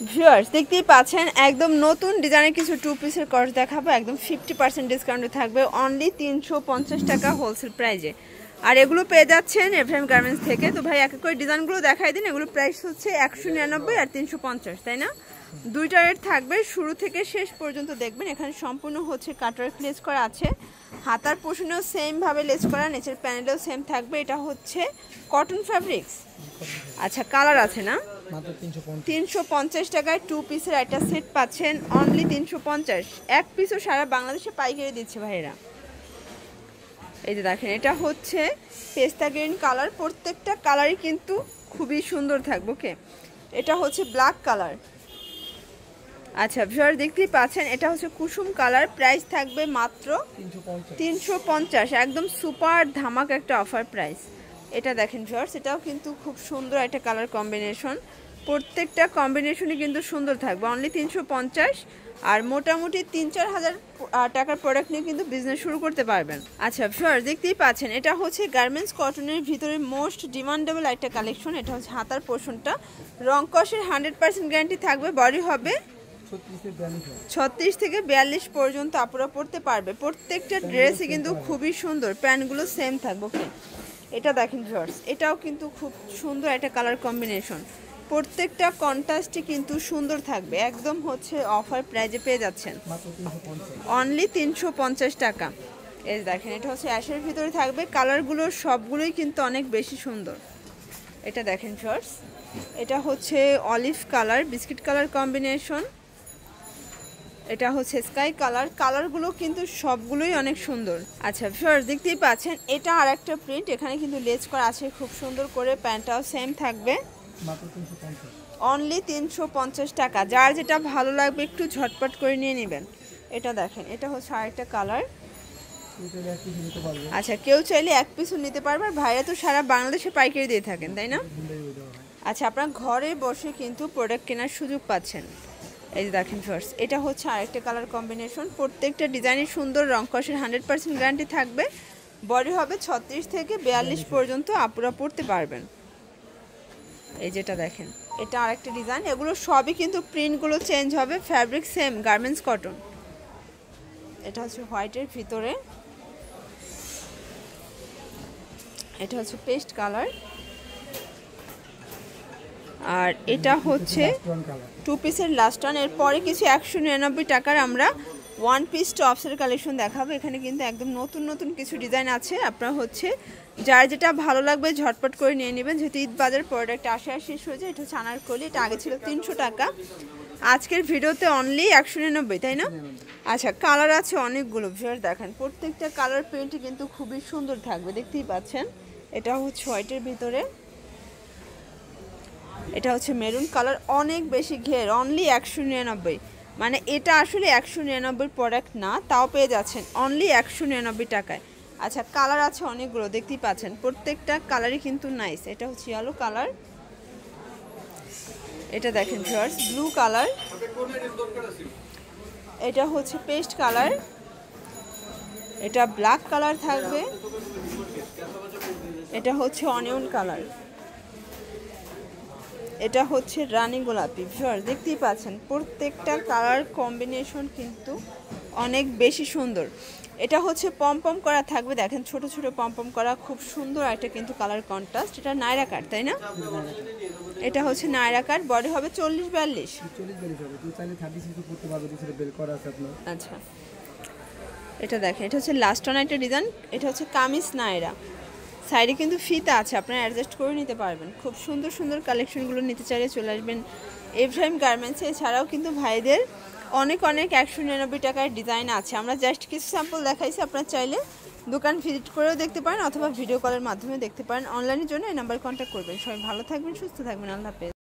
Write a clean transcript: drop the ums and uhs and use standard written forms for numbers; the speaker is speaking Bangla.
ভিউয়ার্স দেখতেই পাচ্ছেন একদম নতুন ডিজাইনের কিছু টু পিসের কর্স দেখাবো, একদম 50% ডিসকাউন্টে থাকবে, অনলি 350 টাকা হোলসেল প্রাইজে। আর এগুলো পেয়ে যাচ্ছেন এফএম গার্মেন্টস থেকে। তো ভাই এক এক করে ডিজাইনগুলো দেখাই দিন। এগুলো প্রাইস হচ্ছে 199 আর 350, তাই না? দুইটা রেট থাকবে, শুরু থেকে শেষ পর্যন্ত দেখবেন। এখানে সম্পূর্ণ হচ্ছে কাটওয়ার্ক লেস করা আছে, হাতার পোর্শনেও সেম ভাবে লেস করা, নিচের প্যানেলেও সেম থাকবে। এটা হচ্ছে কটন ফ্যাব্রিক্স। আচ্ছা, কালার আছে না? 350 টাকায় টু পিসের একটা সেট পাচ্ছেন, অনলি 350। এক পিসও সারা বাংলাদেশে পাইকারি দিচ্ছে ভাইয়েরা। এই যে দেখেন, এটা হচ্ছে পেস্তা গ্রিন কালার, প্রত্যেকটা কালারই কিন্তু খুবই সুন্দর থাকবে। ওকে, এটা হচ্ছে ব্ল্যাক কালার। আচ্ছা ভিউয়ার দেখতেই পাচ্ছেন, এটা হচ্ছে কুসুম কালার, প্রাইস থাকবে মাত্র 350, একদম সুপার ধামাক একটা অফার প্রাইস। এটা দেখেন ভিউয়ার্স, এটাও কিন্তু খুব সুন্দর একটা কালার কম্বিনেশন, প্রত্যেকটা কম্বিনেশনই কিন্তু সুন্দর থাকবে, অনলি 350। আর মোটামুটি 3-4 হাজার টাকার প্রোডাক্ট নিয়ে কিন্তু বিজনেস শুরু করতে পারবেন। আচ্ছা ভিউয়ার্স দেখতেই পাচ্ছেন, এটা হচ্ছে গার্মেন্টস কটনের ভিতরে মোস্ট ডিমান্ডেবল একটা কালেকশন। এটা হচ্ছে হাতার পোর্শনটা, রং কষের 100% গ্যারান্টি থাকবে, বডি হবে 36 থেকে 42 পর্যন্ত আপুরা পড়তে পারবে। প্রত্যেকটা ড্রেসই কিন্তু খুবই সুন্দর, প্যান্টগুলো সেম থাকবে। ওকে, এটা দেখেন ভিউয়ার্স, এটাও কিন্তু খুব সুন্দর একটা কালার কম্বিনেশন, প্রত্যেকটা কন্ট্রাস্টই কিন্তু সুন্দর থাকবে, একদম হচ্ছে অফার প্রাইজে পেয়ে যাচ্ছেন, অনলি 350 টাকা। এই দেখেন, এটা হচ্ছে অ্যাশের ভিতরে থাকবে, কালারগুলো সবগুলোই কিন্তু অনেক বেশি সুন্দর। এটা দেখেন ভিউয়ার্স, এটা হচ্ছে olive colour, biscuit colour combination, এটা হচ্ছে স্কাই কালার, কালারগুলো কিন্তু সবগুলোই অনেক সুন্দর। আচ্ছা ভিউয়ার্স দেখতেই পাচ্ছেন, এটা আর একটা প্রিন্ট, এখানে কিন্তু লেস করা আছে খুব সুন্দর করে, প্যান্টটাও সেম থাকবে, অনলি 350 টাকা। যার যেটা ভালো লাগবে একটু ঝটপট করে নিয়ে নেবেন। এটা দেখেন, এটা হচ্ছে আরেকটা কালার। আচ্ছা, কেউ চাইলে এক পিসও নিতে পারবে, আর ভাইরা তো সারা বাংলাদেশে পাইকারি দিয়ে থাকেন, তাই না? আচ্ছা, আপনার ঘরে বসে কিন্তু প্রোডাক্ট কেনার সুযোগ পাচ্ছেন। এই যে দেখেন ফার্স্ট, এটা হচ্ছে আরেকটা কালার কম্বিনেশন, প্রত্যেকটা ডিজাইনই সুন্দর, রং কষের 100% গ্যারান্টি থাকবে, বডি হবে 36 থেকে 42 পর্যন্ত আপুরা পড়তে পারবেন। এই যেটা দেখেন, এটা আরেকটা ডিজাইন, এগুলো সবই কিন্তু প্রিন্টগুলো চেঞ্জ হবে, ফ্যাব্রিক সেম, গার্মেন্টস কটন। এটা হচ্ছে হোয়াইটের ভিতরে, এটা হচ্ছে পেস্ট কালার, আর এটা হচ্ছে টু পিসের লাস্ট ওয়ান। এরপরে কিছু 199 টাকার আমরা ওয়ান পিস টপসের কালেকশন দেখাবো। এখানে কিন্তু একদম নতুন নতুন কিছু ডিজাইন আছে, আপনারা হচ্ছে যার যেটা ভালো লাগবে ঝটপট করে নিয়ে নেবেন, যেহেতু ঈদ বাজার প্রোডাক্ট আসে শেষ হয়ে যায়। এটা হচ্ছে আনারকলি, এটা আগে ছিল 300 টাকা, আজকের ভিডিওতে অনলি 199, তাই না? আচ্ছা, কালার আছে অনেকগুলো ভিউয়ার, দেখেন প্রত্যেকটা কালার প্রিন্ট কিন্তু খুবই সুন্দর থাকবে, দেখতেই পাচ্ছেন। এটা হচ্ছে হোয়াইটের ভিতরে, এটা হচ্ছে মেরুন কালার, অনেক বেশি ঘের, অনলি 199। মানে এটা আসলে 199 প্রোডাক্ট না, তাও পেয়ে যাচ্ছেন অনলি 199 টাকায়। আচ্ছা, কালার আছে অনেকগুলো, দেখতেই পাচ্ছেন প্রত্যেকটা কালারই কিন্তু নাইস। এটা হচ্ছে ইয়েলো কালার, এটা দেখেন ভিউয়ার্স ব্লু কালার, এটা হচ্ছে পেস্ট কালার, এটা ব্ল্যাক কালার থাকবে, এটা হচ্ছে অনিয়ন কালার, এটা হচ্ছে রানী গোলাপি। ভিউয়ার্স দেখতেই পাচ্ছেন প্রত্যেকটা কালার কম্বিনেশন কিন্তু অনেক বেশি সুন্দর। এটা হচ্ছে পম করা থাকবে, দেখেন ছোট ছোট পম করা, খুব সুন্দর একটা কিন্তু কালার কন্ট্রাস্ট। এটা নায়রা কাট, তাই না? এটা হচ্ছে নায়রা কাট, বডি হবে 40-42। আচ্ছা, এটা দেখেন, এটা হচ্ছে লাস্ট ওয়ান একটা ডিজাইন, এটা হচ্ছে কামিজ নায়রা, সাইডে কিন্তু ফিতা আছে, আপনারা অ্যাডজাস্ট করে নিতে পারবেন। খুব সুন্দর সুন্দর কালেকশনগুলো নিতে চাইলে চলে আসবেন এফএম গার্মেন্টসে। এছাড়াও কিন্তু ভাইদের অনেক 199 টাকার ডিজাইন আছে, আমরা জাস্ট কিছু স্যাম্পল দেখাইছি, আপনারা চাইলে দোকান ভিজিট করেও দেখতে পারেন, অথবা ভিডিও কলের মাধ্যমে দেখতে পারেন। অনলাইনের জন্য এই নাম্বার কন্ট্যাক্ট করবেন। সবাই ভালো থাকবেন, সুস্থ থাকবেন, আল্লাহ হাফেজ।